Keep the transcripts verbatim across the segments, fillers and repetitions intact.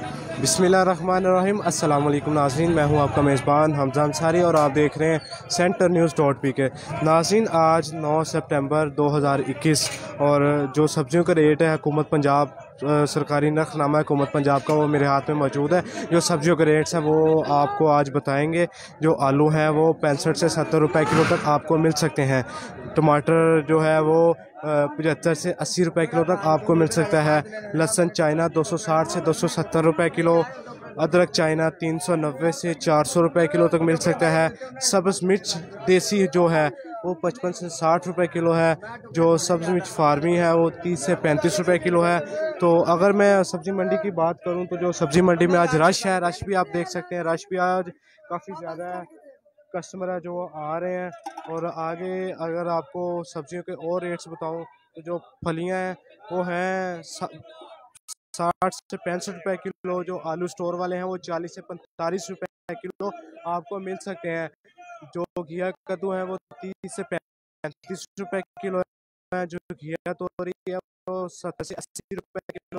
बिस्मिल्लाहिर्रहमानिर्रहीम। अस्सलाम वालेकुम नाज़रीन, मैं हूं आपका मेज़बान हमज़ा अंसारी और आप देख रहे हैं सेंटर न्यूज़ डॉट पी के। नाज़रीन, आज नौ सितंबर दो हज़ार इक्कीस और जो सब्जियों का रेट है हुकूमत पंजाब सरकारी नरखनामा हुकूमत पंजाब का वो मेरे हाथ में मौजूद है। जो सब्जियों के रेट्स हैं वो आपको आज बताएंगे। जो आलू हैं वो पैंसठ से सत्तर रुपए किलो तक आपको मिल सकते हैं। टमाटर जो है वो पचहत्तर से अस्सी रुपए किलो तक आपको मिल सकता है। लहसुन चाइना दो सौ साठ से दो सौ सत्तर रुपए किलो। अदरक चाइना तीन सौ नब्बे से चार सौ रुपए किलो तक मिल सकता है। सब्ज़ मिर्च देसी जो है वो पचपन से साठ रुपए किलो है। जो सब्ज़ मिर्च फार्मी है वो तीस से पैंतीस रुपए किलो है। तो अगर मैं सब्ज़ी मंडी की बात करूं तो जो सब्ज़ी मंडी में आज रश है, रश भी आप देख सकते हैं, रश भी आज काफ़ी ज़्यादा है। कस्टमर है जो आ रहे हैं। और आगे अगर आपको सब्जियों के और रेट्स बताऊं तो जो फलियां हैं वो हैं साठ से पैंसठ रुपए किलो। जो आलू स्टोर वाले हैं वो चालीस से पैंतालीस रुपए किलो आपको मिल सकते हैं। जो घिया कद्दू है वो तीस से पैंतीस रुपए किलो है। जो घिया तोरी है वो सत्तर से अस्सी रुपए किलो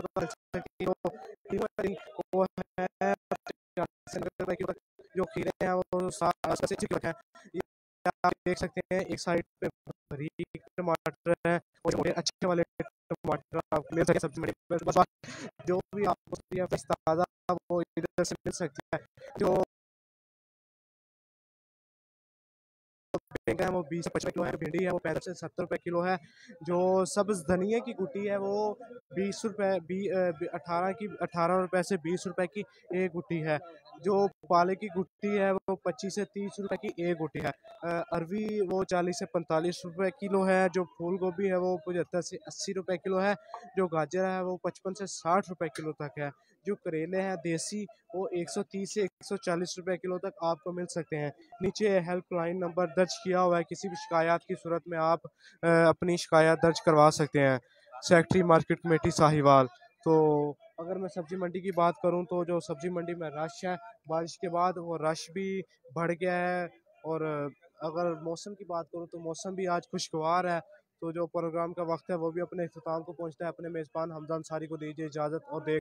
वो है। जो खीरे हैं वो साठ से अस्सी किलो है। आप देख सकते हैं एक साइड पे बारीक टमाटर है और अच्छे वाले टमाटर आपको मिल सकते हैं सब्जी मंडी में। बस जो भी आपको ताज़ा वो इधर से मिल सकता है। जो है वो बीस से पचपन किलो है। भिंडी है वो पैंसठ से सत्तर रुपए किलो है। जो सब्ज धनिया की गुटी है वो बीस रुपए बी अठारह की अठारह रुपए से बीस रुपए की एक गुटी है। जो पालक की गुटी है वो पच्चीस से तीस रुपए की एक गुटी है। अरवी वो चालीस से पैंतालीस रुपए किलो है। जो फूल गोभी है वो पचहत्तर से अस्सी रुपए किलो है। जो गाजर है वो पचपन से साठ रुपए किलो तक है। जो करेले हैं देसी वो एक सौ तीस से एक सौ चालीस रुपए किलो तक आपको मिल सकते हैं। नीचे हेल्पलाइन नंबर दर्ज किया हुआ है, किसी भी शिकायत की सूरत में आप अपनी शिकायत दर्ज करवा सकते हैं। Secretary market committee Sahiwal. तो अगर मैं सब्जी मंडी की बात करूं तो जो सब्जी मंडी में रश है बारिश के बाद वो रश भी बढ़ गया है। और अगर मौसम की बात करूं तो मौसम भी आज खुशगवार है। तो जो प्रोग्राम का वक्त है वो भी अपने इख्तिताम को पहुंचता है। अपने मेज़बान हमज़ा अंसारी को दीजिए इजाज़त और देख